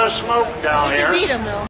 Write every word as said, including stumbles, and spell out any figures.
lot of smoke down here. Beat him though.